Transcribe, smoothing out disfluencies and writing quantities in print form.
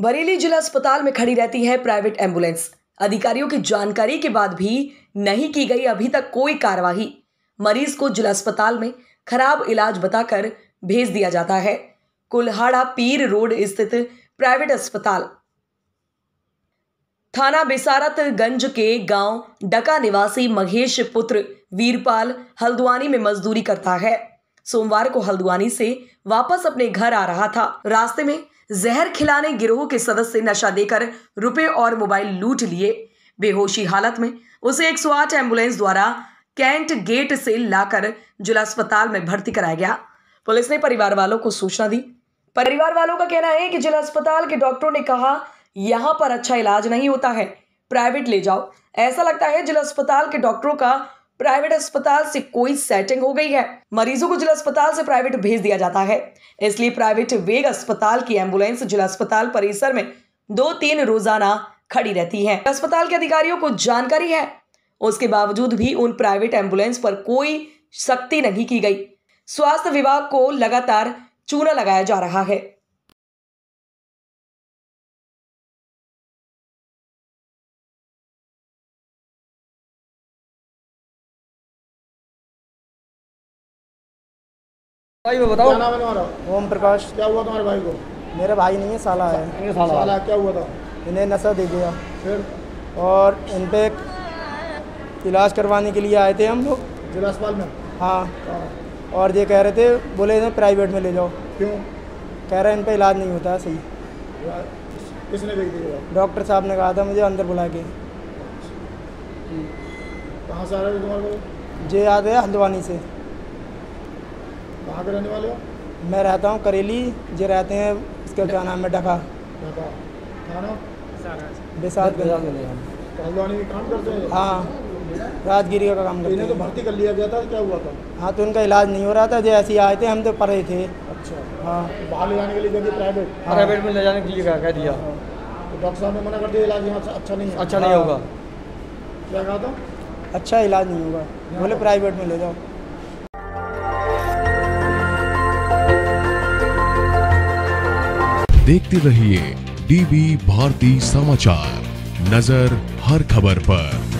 बरेली जिला अस्पताल में खड़ी रहती है प्राइवेट एम्बुलेंस। अधिकारियों की जानकारी के बाद भी नहीं की गई अभी तक कोई कार्यवाही। मरीज को जिला अस्पताल में खराब इलाज बताकर भेज दिया जाता है। कुल्हाड़ा पीर रोड स्थित प्राइवेट अस्पताल थाना बेसारतगंज के गांव डका निवासी महेश पुत्र वीरपाल हल्द्वानी में मजदूरी करता है। सोमवार को हल्द्वानी से वापस अपने घर आ रहा था। रास्ते में जहर खिलाने गिरोह के सदस्य नशा देकर रुपए और मोबाइल लूट लिए। बेहोशी हालत में उसे 108 एम्बुलेंस द्वारा कैंट गेट से लाकर जिला अस्पताल में भर्ती कराया गया। पुलिस ने परिवार वालों को सूचना दी। परिवार वालों का कहना है कि जिला अस्पताल के डॉक्टरों ने कहा यहाँ पर अच्छा इलाज नहीं होता है, प्राइवेट ले जाओ। ऐसा लगता है जिला अस्पताल के डॉक्टरों का प्राइवेट अस्पताल से कोई सेटिंग हो गई है। मरीजों को जिला अस्पताल से प्राइवेट भेज दिया जाता है, इसलिए प्राइवेट वेग अस्पताल की एम्बुलेंस जिला अस्पताल परिसर में 2-3 रोजाना खड़ी रहती है। अस्पताल के अधिकारियों को जानकारी है, उसके बावजूद भी उन प्राइवेट एम्बुलेंस पर कोई सख्ती नहीं की गई। स्वास्थ्य विभाग को लगातार चूना लगाया जा रहा है। भाई वो बताओ। क्या नाम है तुम्हारा? ओम प्रकाश। क्या हुआ तुम्हारे भाई को? मेरा भाई नहीं है, साला है। साला क्या हुआ था? इन्हें नशा दे दिया फिर और इन पे इलाज करवाने के लिए आए थे हम लोग जिला अस्पताल में। हाँ, हाँ। और ये कह रहे थे, बोले इन्हें प्राइवेट में ले जाओ। क्यों? कह रहे हैं इन पे इलाज नहीं होता है सही। किसने भेज दिया? डॉक्टर साहब ने कहा था मुझे अंदर बुला के। कहाँ से आ रहे हो तुम्हारे को? जे याद है हल्द्वानी से। कहाँ के रहने वाले हो? मैं रहता हूँ करेली, जे रहते हैं इसका क्या नाम है डका ढाका। थाना बेसारतगंज। हल्द्वानी में काम करते हैं? हाँ, राजगिरी का काम करते इन्हें तो हैं। भर्ती कर लिया गया था, क्या हुआ था? हाँ, तो उनका इलाज नहीं हो रहा था। जो ऐसे ही आए थे, हम तो पढ़े थे। अच्छा। हाँ, बाहर ले जाने के लिए गए प्राइवेट? प्राइवेट में ले जाने के लिए कह दिया। तो डॉक्टर साहब ने मना कर दिया, इलाज यहाँ से अच्छा नहीं है। अच्छा नहीं होगा। क्या कहा था? अच्छा इलाज नहीं होगा, बोले प्राइवेट में ले जाओ। देखते रहिए डीबी भारती समाचार, नजर हर खबर पर।